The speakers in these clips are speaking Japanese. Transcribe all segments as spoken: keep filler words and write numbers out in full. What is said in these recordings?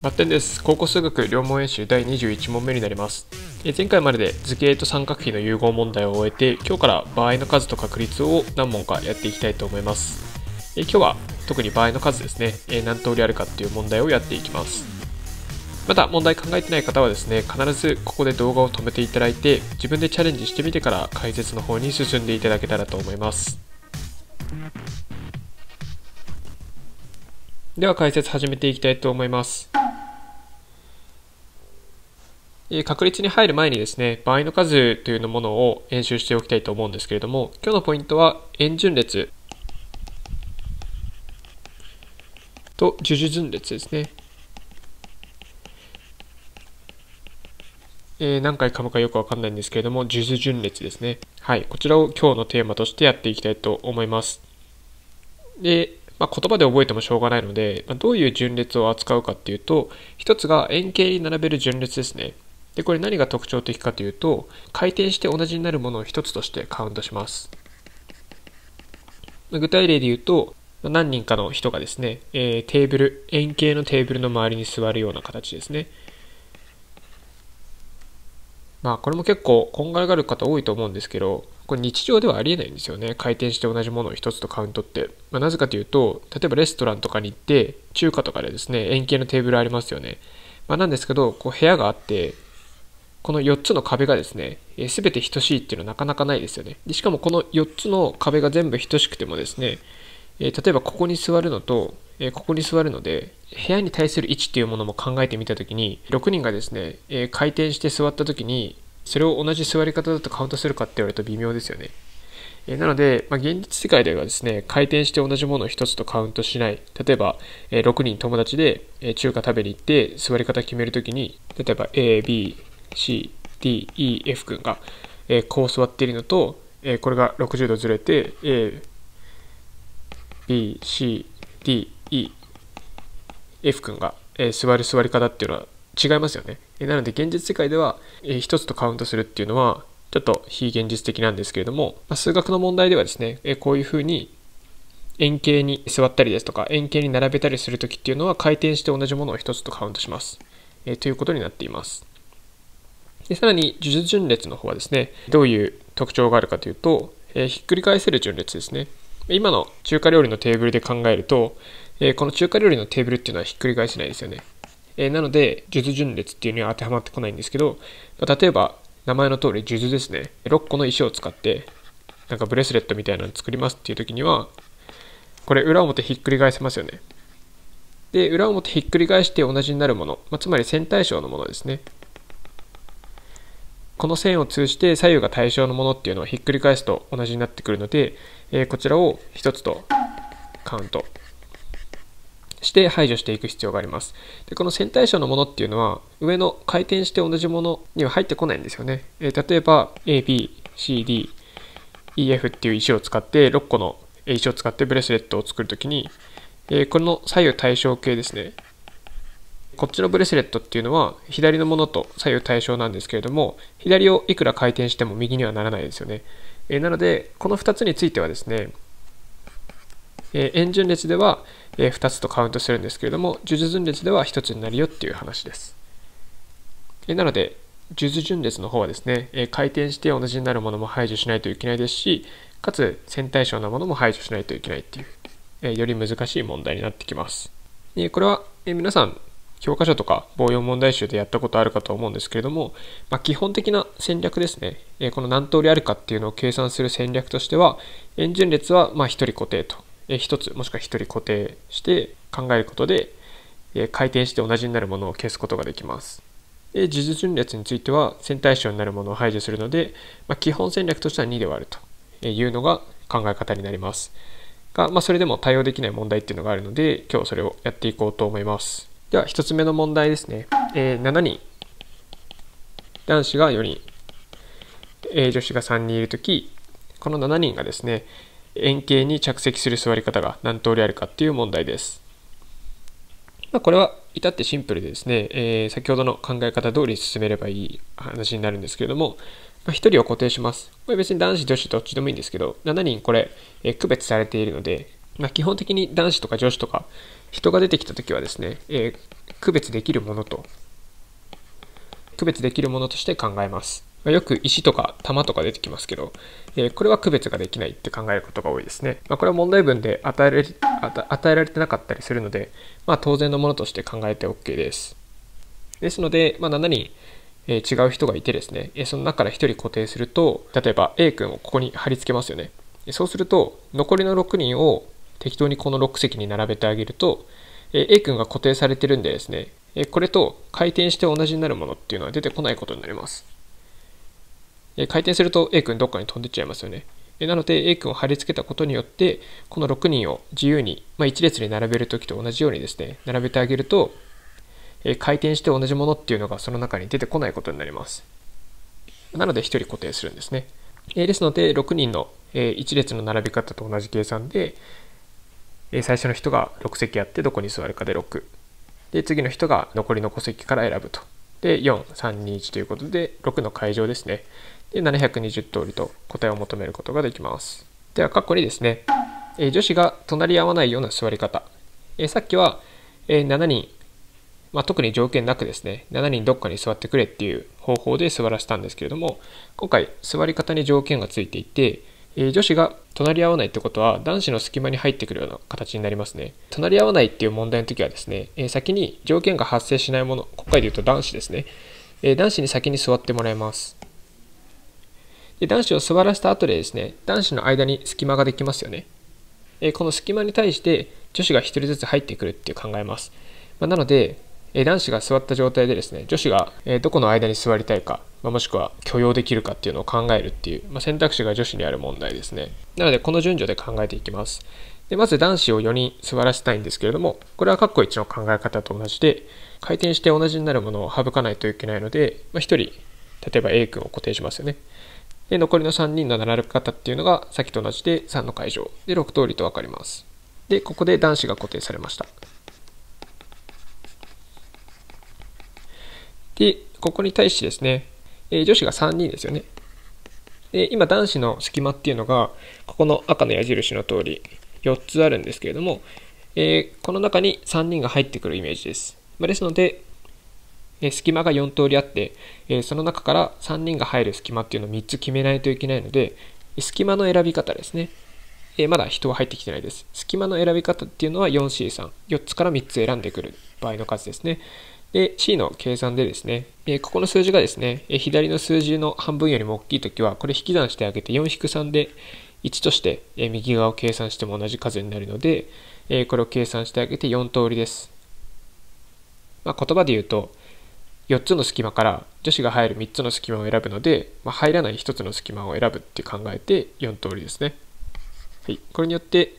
バッテンです。高校数学両問演習だいにじゅういち問目になります。前回までで図形と三角比の融合問題を終えて、今日から場合の数と確率を何問かやっていきたいと思います。今日は特に場合の数ですね、何通りあるかっていう問題をやっていきます。まだ問題考えてない方はですね、必ずここで動画を止めていただいて、自分でチャレンジしてみてから解説の方に進んでいただけたらと思います。では解説始めていきたいと思います。確率に入る前にですね、場合の数というものを演習しておきたいと思うんですけれども、今日のポイントは円順列と樹樹順列ですね。えー、何回噛むかよくわかんないんですけれども、樹樹順列ですね。はい、こちらを今日のテーマとしてやっていきたいと思います。で、まあ、言葉で覚えてもしょうがないので、まあ、どういう順列を扱うかっていうと、一つが円形に並べる順列ですね。で、これ何が特徴的かというと、回転して同じになるものを一つとしてカウントします。具体例で言うと、何人かの人がですね、えー、テーブル、円形のテーブルの周りに座るような形ですね。まあ、これも結構こんがらがる方多いと思うんですけど、これ日常ではありえないんですよね。回転して同じものを一つとカウントって。まあ、なぜかというと、例えばレストランとかに行って、中華とかでですね、円形のテーブルありますよね。まあ、なんですけど、こう部屋があって、このよっつの壁がですね、すべて等しいっていうのはなかなかないですよね。でしかもこのよっつの壁が全部等しくてもですね、例えばここに座るのと、ここに座るので、部屋に対する位置っていうものも考えてみたときに、ろくにんがですね、回転して座ったときに、それを同じ座り方だとカウントするかって言われると微妙ですよね。なので、まあ、現実世界ではですね、回転して同じものを一つとカウントしない。例えば、ろくにん友達で中華食べに行って座り方決めるときに、例えば A、B、C、D、E、F 君が、えー、こう座っているのと、えー、これがろくじゅうどずれて A、B、C、D、E、F 君が、えー、座る座り方っていうのは違いますよね。えー、なので現実世界では、えー、一つとカウントするっていうのはちょっと非現実的なんですけれども、まあ、数学の問題ではですね、えー、こういうふうに円形に座ったりですとか円形に並べたりするときっていうのは回転して同じものを一つとカウントします、えー、ということになっています。でさらに樹樹順列の方はですね、どういう特徴があるかというと、えー、ひっくり返せる順列ですね。今の中華料理のテーブルで考えると、えー、この中華料理のテーブルっていうのはひっくり返せないですよね。えー、なので樹樹順列っていうのには当てはまってこないんですけど、まあ、例えば名前の通り樹樹ですね、ろっこの石を使ってなんかブレスレットみたいなのを作りますっていう時には、これ裏表ひっくり返せますよね。で裏表ひっくり返して同じになるもの、まあ、つまり線対称のものですね。この線を通じて左右が対称のものっていうのはひっくり返すと同じになってくるので、えー、こちらを一つとカウントして排除していく必要があります。でこの線対称のものっていうのは上の回転して同じものには入ってこないんですよね。えー、例えば A、B、C、D、E、F っていう石を使ってろっこの石を使ってブレスレットを作るときに、えー、この左右対称系ですね。こっちのブレスレットっていうのは左のものと左右対称なんですけれども、左をいくら回転しても右にはならないですよね。えー、なのでこのふたつについてはですね、えー、円順列ではふたつとカウントするんですけれども、樹樹順列ではひとつになるよっていう話です。えー、なので樹樹順列の方はですね、えー、回転して同じになるものも排除しないといけないですし、かつ線対称なものも排除しないといけないっていう、えー、より難しい問題になってきます。えー、これは、えー、皆さん教科書とか応用問題集でやったことあるかと思うんですけれども、まあ、基本的な戦略ですね。えー、この何通りあるかっていうのを計算する戦略としては、円順列はまあひとり固定と、えー、ひとつもしくはひとり固定して考えることで、えー、回転して同じになるものを消すことができます。で、樹樹順列については線対称になるものを排除するので、まあ、基本戦略としてはにで割るというのが考え方になります。が、まあ、それでも対応できない問題っていうのがあるので、今日それをやっていこうと思います。ではひとつめの問題ですね。えー、しちにん、男子がよにん、えー、女子がさんにんいるとき、このしちにんがですね、円形に着席する座り方が何通りあるかっていう問題です。まあ、これは至ってシンプルでですね、えー、先ほどの考え方通り進めればいい話になるんですけれども、まあ、ひとりを固定します。これ別に男子女子どっちでもいいんですけど、しちにんこれ、えー、区別されているので、 まあ、基本的に男子とか女子とか人が出てきたときはですね、えー、区別できるものと、区別できるものとして考えます。まあ、よく石とか玉とか出てきますけど、えー、これは区別ができないって考えることが多いですね。まあ、これは問題文で与えられ、与えられてなかったりするので、まあ、当然のものとして考えて OK です。ですので、まあ、しちにん、えー、違う人がいてですね、えー、その中からひとり固定すると、例えば A 君をここに貼り付けますよね。そうすると、残りのろくにんを適当にこのろく席に並べてあげると、えー、A 君が固定されてるんでですね、えー、これと回転して同じになるものっていうのは出てこないことになります。えー、回転すると A 君どっかに飛んでっちゃいますよね。えー、なので A 君を貼り付けたことによって、このろくにんを自由に、まあ、いち列に並べるときと同じようにですね、並べてあげると、えー、回転して同じものっていうのがその中に出てこないことになります。なのでひとり固定するんですね。えー、ですのでろくにんのいち列の並び方と同じ計算で、最初の人がろく席あってどこに座るかでろく。で、次の人が残りのご席から選ぶと。で、よん、さん、に、いちということで、ろくの階乗ですね。で、ななひゃくにじゅう通りと答えを求めることができます。では、括弧にですね、女子が隣り合わないような座り方。さっきはしちにん、まあ、特に条件なくですね、しちにんどっかに座ってくれっていう方法で座らせたんですけれども、今回座り方に条件がついていて、女子が隣り合わないってことは男子の隙間に入ってくるような形になりますね。隣り合わないっていう問題の時はですね、先に条件が発生しないもの、今回で言うと男子ですね。男子に先に座ってもらいます。で、男子を座らせた後でですね、男子の間に隙間ができますよね。この隙間に対して女子がひとりずつ入ってくるって考えます。まあ、なので、男子が座った状態でですね、女子がどこの間に座りたいか、もしくは許容できるかっていうのを考えるっていう、まあ、選択肢が女子にある問題ですね。なのでこの順序で考えていきます。でまず男子をよにん座らせたいんですけれども、これは括弧いちの考え方と同じで、回転して同じになるものを省かないといけないので、まあ、ひとり、例えば A 君を固定しますよね。で残りのさんにんの並び方っていうのがさっきと同じでさんの階乗でろく通りと分かります。でここで男子が固定されました。で、ここに対してですね、え女子がさんにんですよね。で、今男子の隙間っていうのが、ここの赤の矢印の通りよっつあるんですけれども、えー、この中にさんにんが入ってくるイメージです。まあ、ですので、えー、隙間がよん通りあって、えー、その中からさんにんが入る隙間っていうのをみっつ決めないといけないので、隙間の選び方ですね。えー、まだ人は入ってきてないです。隙間の選び方っていうのは よんシーさん、よっつからみっつ選んでくる場合の数ですね。で C の計算でですね、えー、ここの数字がですね、えー、左の数字の半分よりも大きいときは、これ引き算してあげて よんひくさん でいちとして、えー、右側を計算しても同じ数になるので、えー、これを計算してあげてよん通りです。まあ、言葉で言うと、よっつの隙間から女子が入るみっつの隙間を選ぶので、まあ、入らないひとつの隙間を選ぶって考えてよん通りですね。はい、これによって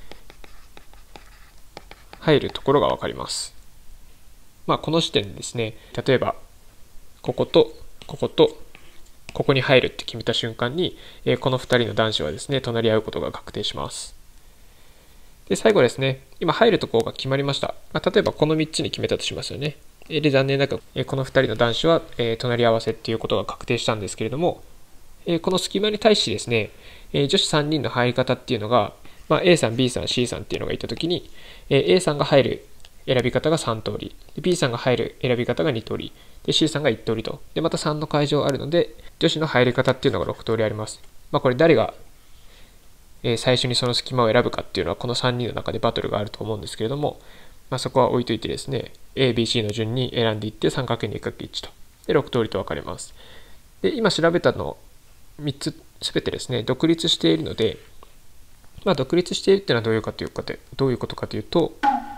入るところが分かります。まあ、この時点でですね、例えばこことこことここに入るって決めた瞬間に、えー、このふたりの男子はですね隣り合うことが確定します。で最後ですね、今入るところが決まりました。まあ、例えばこのみっつに決めたとしますよね。で残念なく、えー、このふたりの男子は、えー、隣り合わせっていうことが確定したんですけれども、えー、この隙間に対してですね、えー、女子さんにんの入り方っていうのが、まあ、A さん B さん C さんっていうのがいたときに、えー、A さんが入る選び方がさん通り、B さんが入る選び方がに通り、で C さんがいち通りと、でまたさんの階乗あるので、女子の入り方っていうのがろく通りあります。まあ、これ誰が、えー、最初にその隙間を選ぶかっていうのはこのさんにんの中でバトルがあると思うんですけれども、まあ、そこは置いといてですね、A、B、C の順に選んでいって さんかけるにかけるいち と、でろく通りと分かれます。で今調べたのみっつすべてですね、独立しているので、まあ、独立しているっていうのはどういうかというかでどういうことかというと、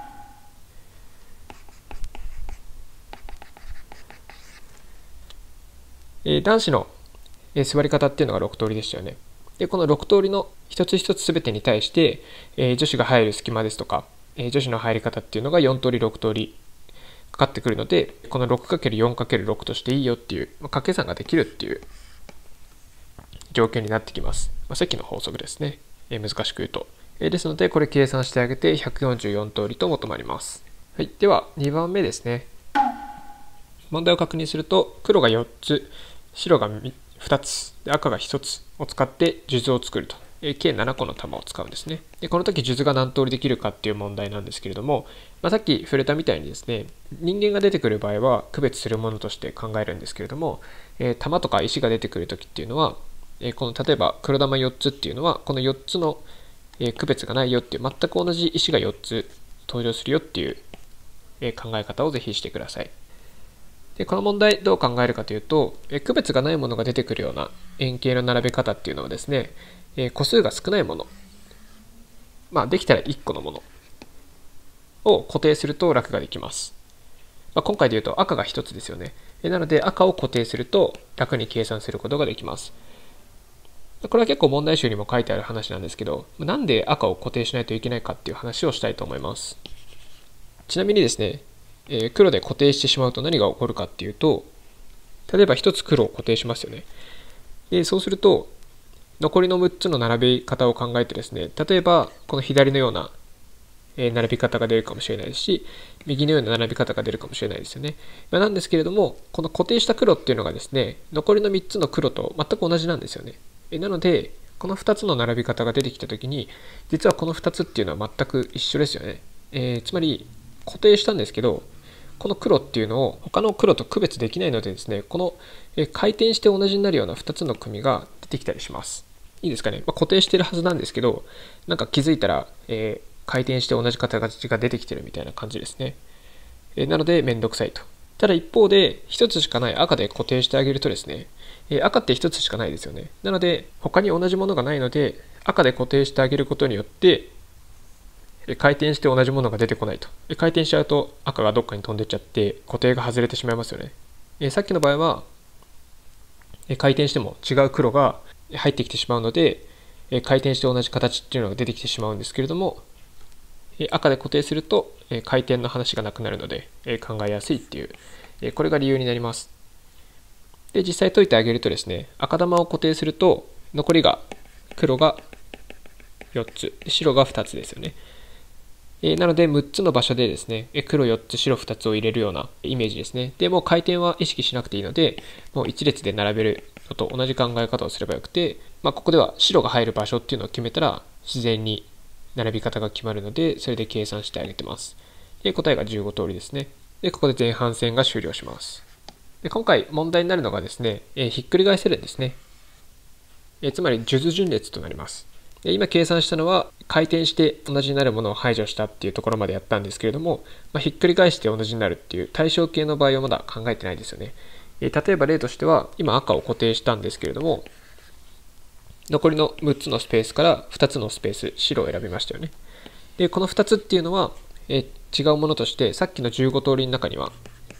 えー、男子の、えー、座り方っていうのがろく通りでしたよね。でこのろく通りの一つ一つすべてに対して、えー、女子が入る隙間ですとか、えー、女子の入り方っていうのがよん通りろく通りかかってくるので、この ろくかけるよんかけるろく としていいよっていう、まあ、掛け算ができるっていう条件になってきます。まあ、積の法則ですね。えー、難しく言うと。えー、ですので、これ計算してあげてひゃくよんじゅうよん通りと求まります。はい、ではにばんめですね。問題を確認すると、黒がよっつ、白がふたつ、赤がひとつを使って数珠を作ると。 計ななこの玉を使うんですね。でこの時数珠が何通りできるかっていう問題なんですけれども、まあ、さっき触れたみたいにですね、人間が出てくる場合は区別するものとして考えるんですけれども、えー、玉とか石が出てくる時っていうのは、えー、この例えば黒玉よっつっていうのはこのよっつの、えー、区別がないよっていう、全く同じ石がよっつ登場するよっていう、えー、考え方をぜひしてください。でこの問題どう考えるかというと、えー、区別がないものが出てくるような円形の並べ方っていうのはですね、えー、個数が少ないもの、まあ、できたらいっこのものを固定すると楽ができます。まあ、今回でいうと赤がひとつですよね。えー、なので赤を固定すると楽に計算することができます。これは結構問題集にも書いてある話なんですけど、なんで赤を固定しないといけないかっていう話をしたいと思います。ちなみにですね、えー、黒で固定してしまうと何が起こるかっていうと、例えばひとつ黒を固定しますよね。でそうすると残りのむっつの並び方を考えてですね、例えばこの左のような並び方が出るかもしれないですし、右のような並び方が出るかもしれないですよね。なんですけれども、この固定した黒っていうのがですね、残りのみっつの黒と全く同じなんですよね。なのでこのふたつの並び方が出てきたときに、実はこのふたつっていうのは全く一緒ですよね。えー、つまり固定したんですけど、この黒っていうのを他の黒と区別できないのでですね、この回転して同じになるようなふたつの組が出てきたりします。いいですかね。まあ、固定してるはずなんですけど、なんか気づいたら、えー、回転して同じ形が出てきてるみたいな感じですね。えー、なのでめんどくさいと。ただ一方でひとつしかない赤で固定してあげるとですね、えー、赤ってひとつしかないですよね。なので他に同じものがないので、赤で固定してあげることによって回転して同じものが出てこないと。回転しちゃうと赤がどっかに飛んでっちゃって固定が外れてしまいますよね。えー、さっきの場合は回転しても違う黒が入ってきてしまうので、回転して同じ形っていうのが出てきてしまうんですけれども、赤で固定すると回転の話がなくなるので考えやすいっていう、これが理由になります。で実際解いてあげるとですね、赤玉を固定すると残りが黒がよっつ、白がふたつですよね。なのでむっつの場所でですね、黒よっつ、白ふたつを入れるようなイメージですね。でもう回転は意識しなくていいので、もう一列で並べるのと同じ考え方をすればよくて、まあ、ここでは白が入る場所っていうのを決めたら自然に並び方が決まるので、それで計算してあげてます。で答えがじゅうご通りですね。でここで前半戦が終了します。で今回問題になるのがですね、えー、ひっくり返せるんですね。えー、つまり数珠順列となります。で今計算したのは回転して同じになるものを排除したっていうところまでやったんですけれども、まあ、ひっくり返して同じになるっていう対称形の場合はまだ考えてないですよね。えー、例えば例としては今赤を固定したんですけれども、残りのむっつのスペースからふたつのスペース、白を選びましたよね。でこのふたつっていうのは、えー、違うものとしてさっきのじゅうご通りの中には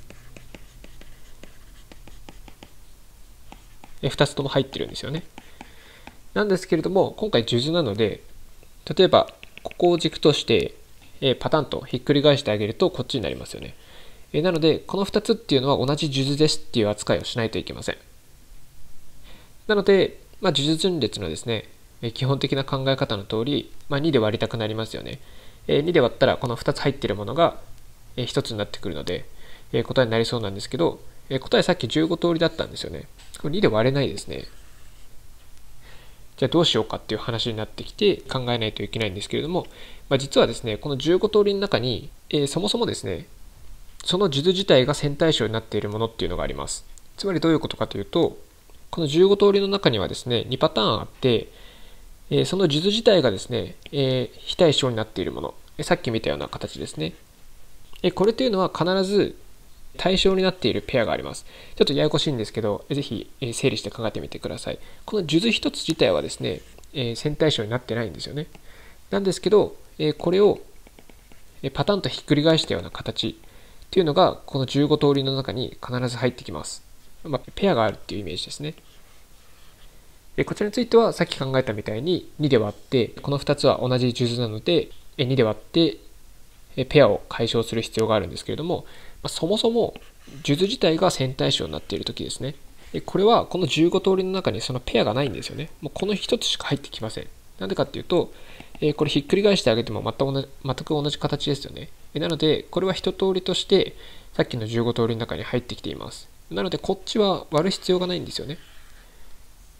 ふたつとも入ってるんですよね。なんですけれども、今回数珠なので、例えばここを軸として、えー、パタンとひっくり返してあげるとこっちになりますよね。えー、なのでこのふたつっていうのは同じ数珠ですっていう扱いをしないといけません。なので、まあ、数珠順列のですね、えー、基本的な考え方の通り、まあ、にで割りたくなりますよね。えー、にで割ったらこのふたつ入っているものが、えー、ひとつになってくるので、えー、答えになりそうなんですけど、えー、答えさっきじゅうご通りだったんですよね。これにで割れないですね。じゃあどうしようかっていう話になってきて考えないといけないんですけれども、まあ、実はですね、このじゅうご通りの中に、えー、そもそもですね、その数珠自体が線対称になっているものっていうのがあります。つまりどういうことかというと、このじゅうご通りの中にはですね、にパターンあって、えー、その数珠自体がですね、えー、非対称になっているもの、えー、さっき見たような形ですね。えー、これというのは必ず対象になっているペアがあります。ちょっとややこしいんですけど、ぜひ整理して考えてみてください。この数珠一つ自体はですね、えー、線対称になってないんですよね。なんですけど、えー、これをパタンとひっくり返したような形っていうのが、このじゅうご通りの中に必ず入ってきます。まあ、ペアがあるっていうイメージですね。でこちらについてはさっき考えたみたいににで割って、このふたつは同じ数珠なので、にで割ってペアを解消する必要があるんですけれども、そもそも数珠自体が線対称になっているときですね。これはこのじゅうご通りの中にそのペアがないんですよね。もうこのひとつしか入ってきません。なんでかっていうと、これひっくり返してあげても全く同じ、全く同じ形ですよね。なので、これは一通りとしてさっきのじゅうご通りの中に入ってきています。なので、こっちは割る必要がないんですよね。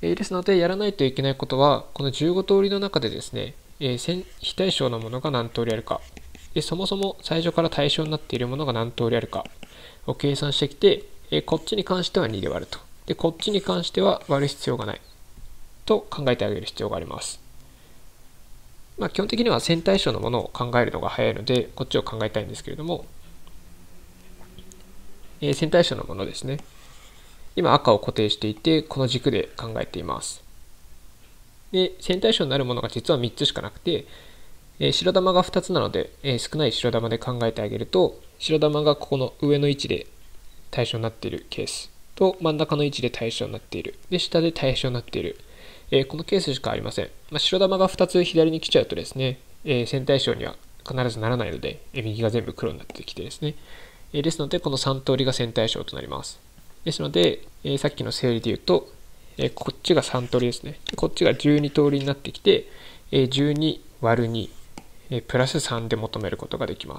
えーですので、やらないといけないことは、このじゅうご通りの中でですね、えー非対称のものが何通りあるか、でそもそも最初から対象になっているものが何通りあるかを計算してきて、えーこっちに関してはにで割ると。で、こっちに関しては割る必要がないと考えてあげる必要があります。まあ、基本的には線対称のものを考えるのが早いので、こっちを考えたいんですけれども、えー線対称のものですね。今赤を固定していて、この軸で考えています。で、線対称になるものが実はみっつしかなくて、えー白玉がふたつなので、えー少ない白玉で考えてあげると、白玉がここの上の位置で対象になっているケースと、真ん中の位置で対象になっている。で、下で対象になっている。えーこのケースしかありません。まあ、白玉がふたつ左に来ちゃうとですね、えー線対称には必ずならないので、えー右が全部黒になってきてですね。えーですので、このさん通りが線対称となります。ですので、えーさっきの整理で言うと、えーこっちがさん通りですね。こっちがじゅうに通りになってきて、えーじゅうに割るに、えープラスさんで求めることができます。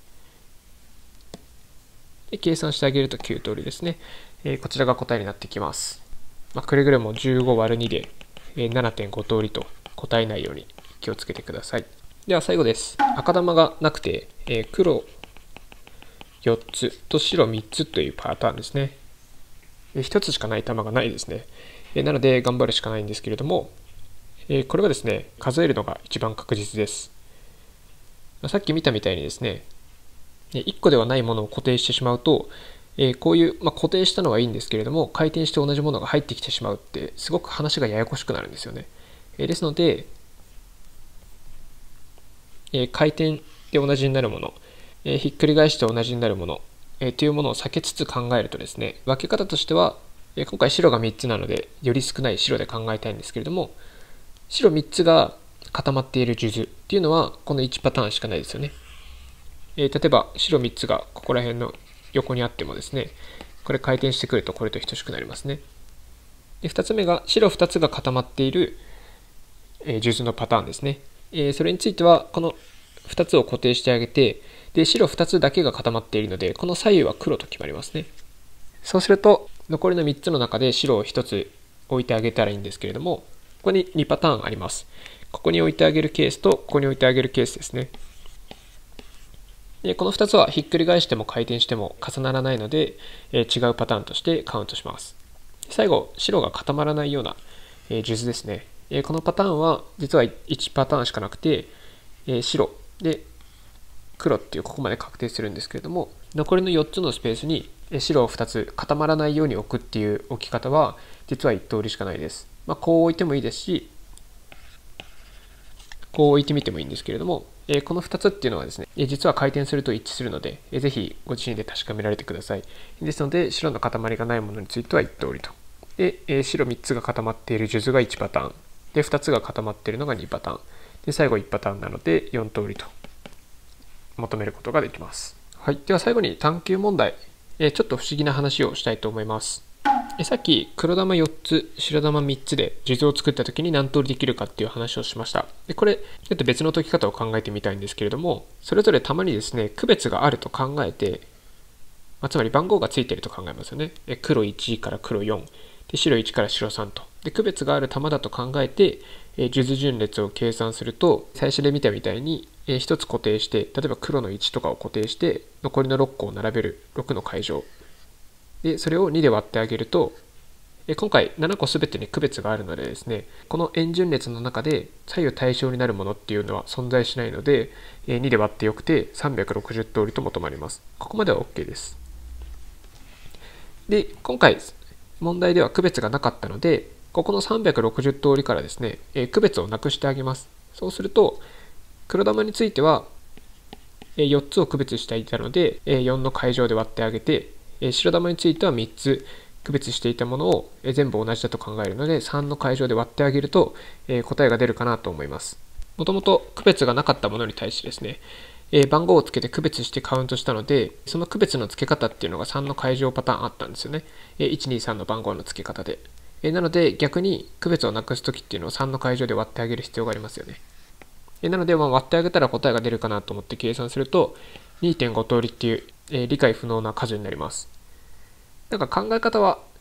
で計算してあげるときゅう通りですね。えーこちらが答えになってきます。まあ、くれぐれもじゅうご割るにで、えーななてんご通りと答えないように気をつけてください。では最後です。赤玉がなくて、えー黒よっつと白みっつというパターンですね。ひとつしかない玉がないですね。なので頑張るしかないんですけれども、これはですね、数えるのが一番確実です。さっき見たみたいにですね、いっこではないものを固定してしまうと、こういう、まあ、固定したのはいいんですけれども、回転して同じものが入ってきてしまうって、すごく話がややこしくなるんですよね。ですので、回転で同じになるもの、ひっくり返して同じになるもの、えー、というものを避けつつ考えるとですね、分け方としては、えー、今回白がみっつなのでより少ない白で考えたいんですけれども、白みっつが固まっている数珠っていうのはこのいちパターンしかないですよね。えー、例えば白みっつがここら辺の横にあってもですね、これ回転してくるとこれと等しくなりますね。でふたつめが白ふたつが固まっている、えー、数珠のパターンですね。えー、それについてはこのふたつを固定してあげて、で白ふたつだけが固まっているので、この左右は黒と決まりますね。そうすると残りのみっつの中で白をひとつ置いてあげたらいいんですけれども、ここににパターンあります。ここに置いてあげるケースとここに置いてあげるケースですね。でこのふたつはひっくり返しても回転しても重ならないので、えー、違うパターンとしてカウントします。最後、白が固まらないような、えー、数珠ですね。えー、このパターンは実はいちパターンしかなくて、えー、白で黒っていうここまで確定するんですけれども、残りのよっつのスペースに白をふたつ固まらないように置くっていう置き方は実はいち通りしかないです。まあ、こう置いてもいいですし、こう置いてみてもいいんですけれども、このふたつっていうのはですね、実は回転すると一致するので、ぜひご自身で確かめられてください。ですので、白の塊がないものについてはいち通りと。で、白みっつが固まっている数珠がいちパターン。で、ふたつが固まっているのがにパターン。で、最後いちパターンなのでよん通りと求めることができます。はい、では最後に探究問題、えー、ちょっと不思議な話をしたいと思います。えさっき黒玉よっつ白玉みっつで数珠を作った時に何通りできるかっていう話をしました。でこれちょっと別の解き方を考えてみたいんですけれども、それぞれ玉にですね区別があると考えて、まあ、つまり番号がついていると考えますよね。え黒いちから黒よんで白いちから白さんとで区別がある玉だと考えて、え数珠順列を計算すると、最初で見たみたいにえひとつ固定して、例えば黒のいちとかを固定して残りのろっこを並べるろくの階乗で、それをにで割ってあげると、え今回ななこすべてに区別があるのでですね、この円順列の中で左右対称になるものっていうのは存在しないので、えにで割ってよくてさんびゃくろくじゅう通りと求まります。ここまでは OK です。で、今回問題では区別がなかったので、ここのさんびゃくろくじゅう通りからですね、え区別をなくしてあげます。そうすると、黒玉についてはよっつを区別していたので、よんの階乗で割ってあげて、白玉についてはみっつ区別していたものを全部同じだと考えるので、さんの階乗で割ってあげると答えが出るかなと思います。もともと区別がなかったものに対してですね、番号をつけて区別してカウントしたので、その区別の付け方っていうのがさんの階乗パターンあったんですよね。いちにさんの番号の付け方で。なので逆に区別をなくすときっていうのをさんの階乗で割ってあげる必要がありますよね。なのでまあ割ってあげたら答えが出るかなと思って計算すると にてんご 通りっていう、えー、理解不能な数になります。なんか考え方は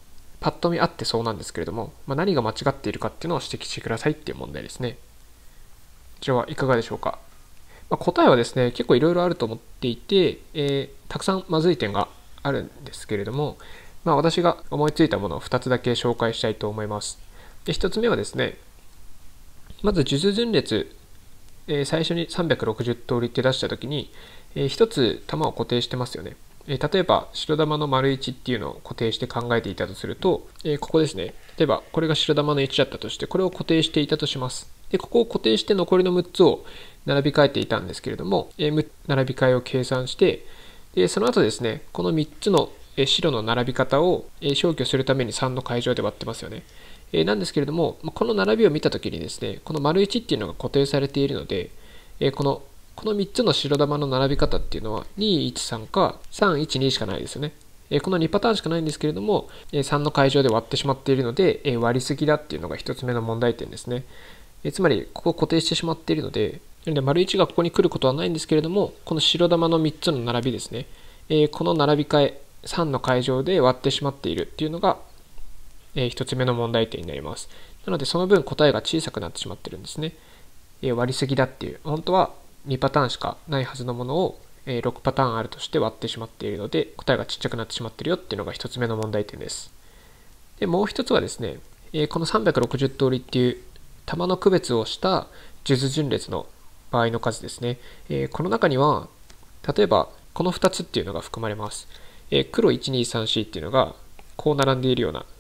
パッと見合ってそうなんですけれども、まあ、何が間違っているかっていうのを指摘してくださいっていう問題ですね。こちらはいかがでしょうか。まあ、答えはですね、結構いろいろあると思っていて、えー、たくさんまずい点があるんですけれども、まあ、私が思いついたものをふたつだけ紹介したいと思います。で、ひとつめはですね、まず数珠順列、えー、最初にさんびゃくろくじゅう通りって出したときに、えー、ひとつ玉を固定してますよね。えー、例えば白玉の丸いちっていうのを固定して考えていたとすると、えー、ここですね。例えばこれが白玉のいちだったとして、これを固定していたとします。で、ここを固定して残りのむっつを並び替えていたんですけれども、えー、並び替えを計算して、でその後ですね、このみっつの白の並び方を消去するためにさんの階乗で割ってますよね。なんですけれども、この並びを見たときにですね、この丸いちっていうのが固定されているので、このこのみっつの白玉の並び方っていうのはにいちさんかさんいちにしかないですよね。このにパターンしかないんですけれども、さんの階乗で割ってしまっているので、割りすぎだっていうのがひとつめの問題点ですね。つまり、ここを固定してしまっているので、丸いちがここに来ることはないんですけれども、この白玉のみっつの並びですね、この並び替え、さんの階乗で割ってしまっているっていうのが、ひとつめの問題点になります。なので、その分答えが小さくなってしまってるんですね。割りすぎだっていう、本当はにパターンしかないはずのものをろくパターンあるとして割ってしまっているので、答えがちっちゃくなってしまっているよっていうのがひとつめの問題点です。で、もう一つはですね、このさんびゃくろくじゅう通りっていう玉の区別をした数珠順列の場合の数ですね。この中には、例えばこのふたつっていうのが含まれます。黒いちにさんよんっていうのがこう並んでいるような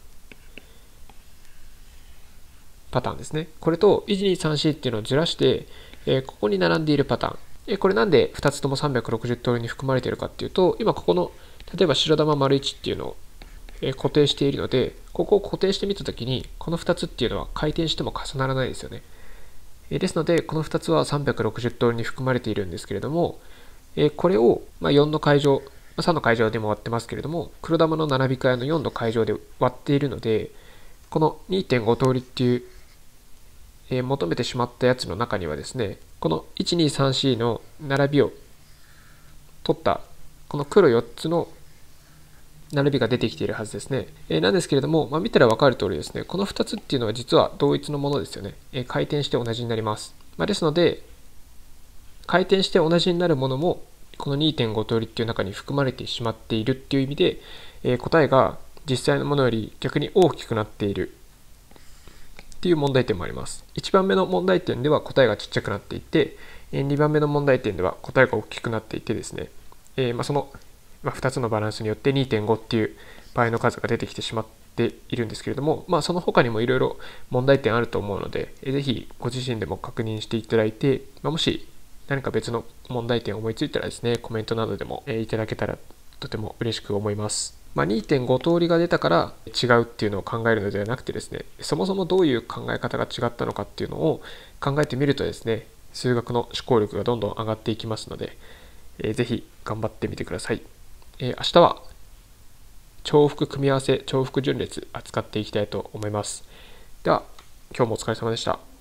パターンですね。これといちにさんよんっていうのをずらして、ここに並んでいるパターン。これなんでふたつともさんびゃくろくじゅう通りに含まれているかっていうと、今ここの例えば白玉丸いちっていうのを固定しているので、ここを固定してみたときにこのふたつっていうのは回転しても重ならないですよね。ですのでこのふたつはさんびゃくろくじゅう通りに含まれているんですけれども、これをよんの階乗、さんの階乗でも割ってますけれども、黒玉の並び替えのよんの階乗で割っているので、この にてんご 通りっていう、えー、求めてしまったやつの中にはですね、このいちにさんよんの並びを取ったこの黒よっつの並びが出てきているはずですね。えー、なんですけれども、まあ、見たら分かる通りですね、このふたつっていうのは実は同一のものですよね。えー、回転して同じになります。まあ、ですので、回転して同じになるものもこの にてんご 通りっていう中に含まれてしまっているっていう意味で、えー、答えが実際のものより逆に大きくなっているっていう問題点もあります。いちばんめの問題点では答えがちっちゃくなっていて、にばんめの問題点では答えが大きくなっていてですね、えー、まあそのふたつのバランスによって にてんご っていう場合の数が出てきてしまっているんですけれども、まあ、その他にもいろいろ問題点あると思うので、ぜひご自身でも確認していただいて、まあ、もし何か別の問題点を思いついたらですね、コメントなどでもいただけたらとても嬉しく思います。まあ、にてんご 通りが出たから違うっていうのを考えるのではなくてですね、そもそもどういう考え方が違ったのかっていうのを考えてみるとですね、数学の思考力がどんどん上がっていきますので、えー、ぜひ頑張ってみてください。えー、明日は重複組み合わせ、重複順列扱っていきたいと思います。では、今日もお疲れ様でした。